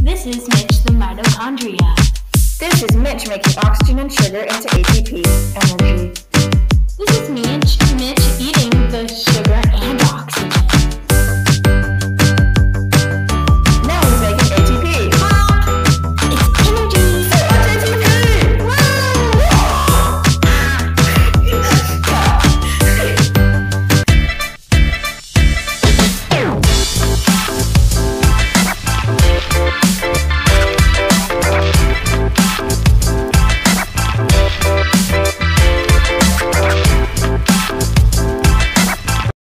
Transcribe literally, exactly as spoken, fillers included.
This is Mitch the Mitochondria. This is Mitch making oxygen and sugar into A T P, energy. This is Mitch, Mitch eating the sugar